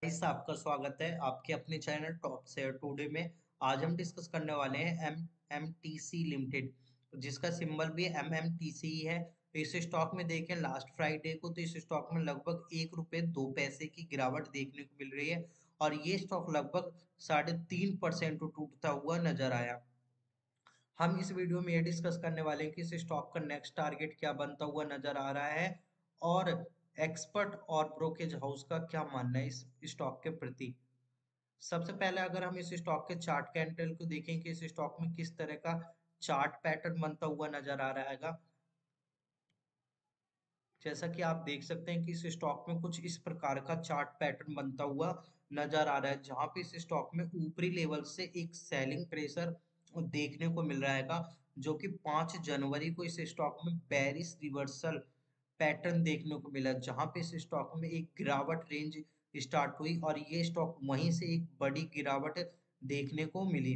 Guys, आपका स्वागत है आपके अपने चैनल टॉप शेयर टुडे में। आज हम डिस्कस करने वाले हैं एमएमटीसी लिमिटेड, जिसका सिंबल भी एमएमटीसी ही है। तो इस स्टॉक में देखें लास्ट फ्राइडे को, तो इस स्टॉक में लगभग 1 रुपये 2 पैसे की गिरावट देखने को मिल रही है और ये स्टॉक लगभग 3.5% टूटता हुआ नजर आया। हम इस वीडियो में ये डिस्कस करने वाले हैं कि इस स्टॉक का नेक्स्ट टारगेट क्या बनता हुआ नजर आ रहा है और एक्सपर्ट और ब्रोकेज हाउस का क्या मानना है इस स्टॉक के प्रति। सबसे पहले अगर हम इस स्टॉक के चार्ट कैंडल को देखें कि इस स्टॉक में किस तरह का चार्ट पैटर्न बनता हुआ नजर आ रहा है। जैसा कि आप देख सकते हैं कि इस स्टॉक में कुछ इस प्रकार का चार्ट पैटर्न बनता हुआ नजर आ रहा है, जहां पे इस स्टॉक में ऊपरी लेवल से एक सेलिंग प्रेशर देखने को मिल रहा है, जो कि 5 जनवरी को इस स्टॉक में बेरिश रिवर्सल पैटर्न देखने को मिला, जहां पे इस स्टॉक में एक गिरावट रेंज स्टार्ट हुई और ये स्टॉक वहीं से एक बड़ी गिरावट देखने को मिली।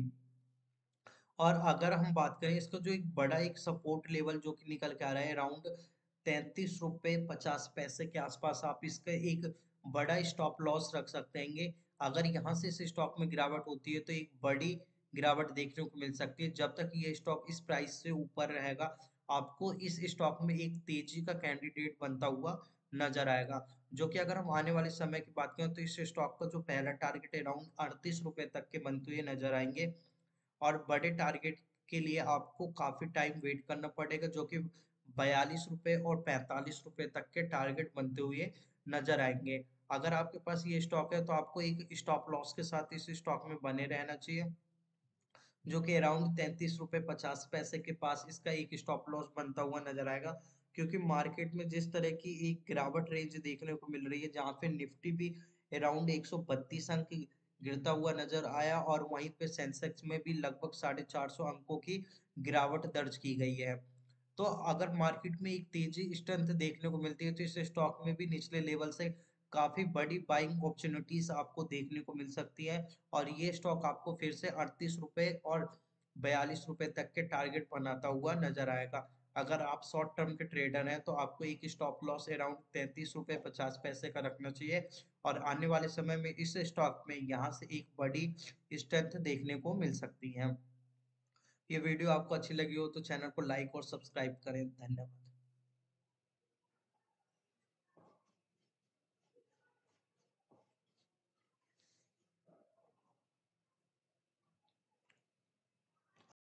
और अगर हम बात करें इसका जो एक बड़ा एक सपोर्ट लेवल जो कि निकल के आ रहा है अराउंड 33 रुपये 50 पैसे के आसपास, आप इसका एक बड़ा स्टॉप लॉस रख सकते हैं। अगर यहाँ से इस स्टॉक में गिरावट होती है तो एक बड़ी गिरावट देखने को मिल सकती है। जब तक ये स्टॉक इस प्राइस से ऊपर रहेगा, आपको इस स्टॉक में एक तेजी का कैंडिडेट बनता हुआ नजर आएगा, जो कि अगर हम आने वाले समय की बात करें तो इस स्टॉक का जो पहला टारगेट है अराउंड 38 रुपए तक के बनते हुए नजर आएंगे और बड़े टारगेट के लिए आपको काफी टाइम वेट करना पड़ेगा, जो कि 42 रुपए और 45 रुपए तक के टारगेट बनते हुए नजर आएंगे। अगर आपके पास ये स्टॉक है तो आपको एक स्टॉप लॉस के साथ इस स्टॉक में बने रहना चाहिए, जो कि अराउंड 33 रुपए 50 पैसे के पास इसका एक स्टॉप लॉस बनता हुआ नजर आएगा। क्योंकि मार्केट में जिस तरह की एक गिरावट रेंज देखने को मिल रही है, जहां पे निफ्टी भी अराउंड 132 अंक गिरता हुआ नजर आया और वहीं पे सेंसेक्स में भी लगभग 450 अंकों की गिरावट दर्ज की गई है। तो अगर मार्केट में एक तेजी स्ट्रेंथ देखने को मिलती है तो इस स्टॉक में भी निचले लेवल से काफी बड़ी बाइंग अपॉर्चुनिटीज आपको देखने को मिल सकती है और ये स्टॉक आपको फिर से 38 रुपए और 42 रुपए तक के टारगेट बनाता हुआ नजर आएगा। अगर आप शॉर्ट टर्म के ट्रेडर हैं तो आपको एक स्टॉप लॉस अराउंड 33 रुपए 50 पैसे का रखना चाहिए और आने वाले समय में इस स्टॉक में यहाँ से एक बड़ी स्ट्रेंथ देखने को मिल सकती है। ये वीडियो आपको अच्छी लगी हो तो चैनल को लाइक और सब्सक्राइब करें। धन्यवाद।